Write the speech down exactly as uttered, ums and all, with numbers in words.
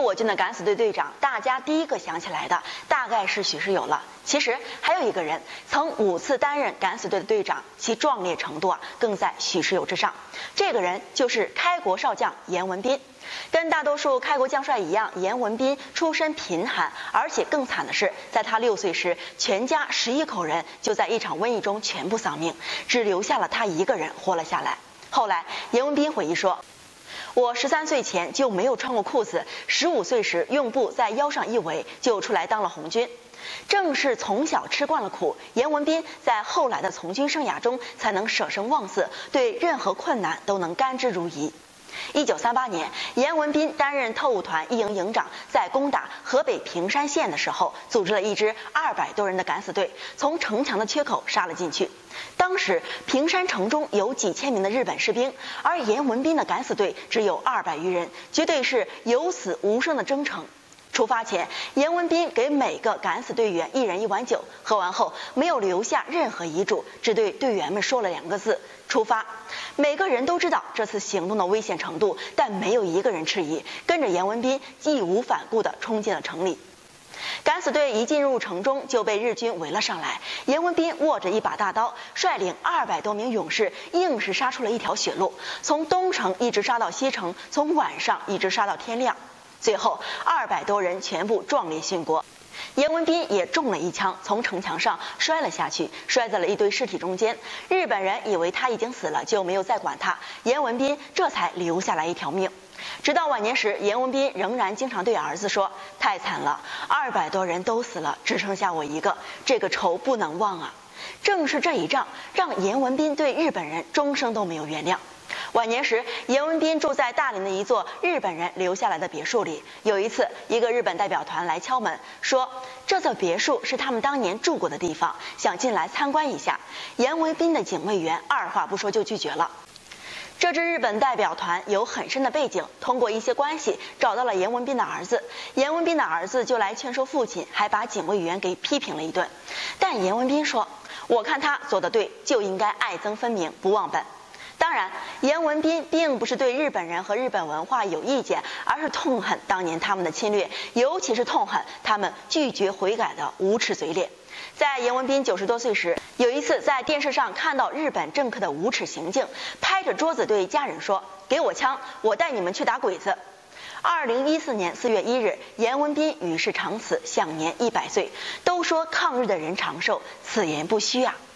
我军的敢死队队长，大家第一个想起来的大概是许世友了。其实还有一个人曾五次担任敢死队的队长，其壮烈程度啊，更在许世友之上。这个人就是开国少将严文彬。跟大多数开国将帅一样，严文彬出身贫寒，而且更惨的是，在他六岁时，全家十一口人就在一场瘟疫中全部丧命，只留下了他一个人活了下来。后来，严文彬回忆说：“我十三岁前就没有穿过裤子，十五岁时用布在腰上一围，就出来当了红军。”正是从小吃惯了苦，严文彬在后来的从军生涯中才能舍生忘死，对任何困难都能甘之如饴。一九三八年，严文彬担任特务团一营营长，在攻打河北平山县的时候，组织了一支二百多人的敢死队，从城墙的缺口杀了进去。当时平山城中有几千名的日本士兵，而严文彬的敢死队只有二百余人，绝对是有死无生的征程。出发前，严文彬给每个敢死队员一人一碗酒，喝完后没有留下任何遗嘱，只对队员们说了两个字：出发。每个人都知道这次行动的危险程度，但没有一个人迟疑，跟着严文彬义无反顾地冲进了城里。敢死队一进入城中就被日军围了上来，严文彬握着一把大刀，率领二百多名勇士，硬是杀出了一条血路，从东城一直杀到西城，从晚上一直杀到天亮。最后二百多人全部壮烈殉国，严文彬也中了一枪，从城墙上摔了下去，摔在了一堆尸体中间。日本人以为他已经死了，就没有再管他，严文彬这才留下来一条命。直到晚年时，严文彬仍然经常对儿子说：“太惨了，二百多人都死了，只剩下我一个，这个仇不能忘啊！”正是这一仗，让严文彬对日本人终生都没有原谅。晚年时，严文彬住在大连的一座日本人留下来的别墅里。有一次，一个日本代表团来敲门，说这座别墅是他们当年住过的地方，想进来参观一下。严文彬的警卫员二话不说就拒绝了。这支日本代表团有很深的背景，通过一些关系找到了严文彬的儿子。严文彬的儿子就来劝说父亲，还把警卫员给批评了一顿。但严文彬说：“我看他做得对，就应该爱憎分明，不忘本。”当然，严文彬并不是对日本人和日本文化有意见，而是痛恨当年他们的侵略，尤其是痛恨他们拒绝悔改的无耻嘴脸。在严文彬九十多岁时，有一次在电视上看到日本政客的无耻行径，拍着桌子对家人说：“给我枪，我带你们去打鬼子。”二零一四年四月一日，严文彬与世长辞，享年一百岁。都说抗日的人长寿，此言不虚啊。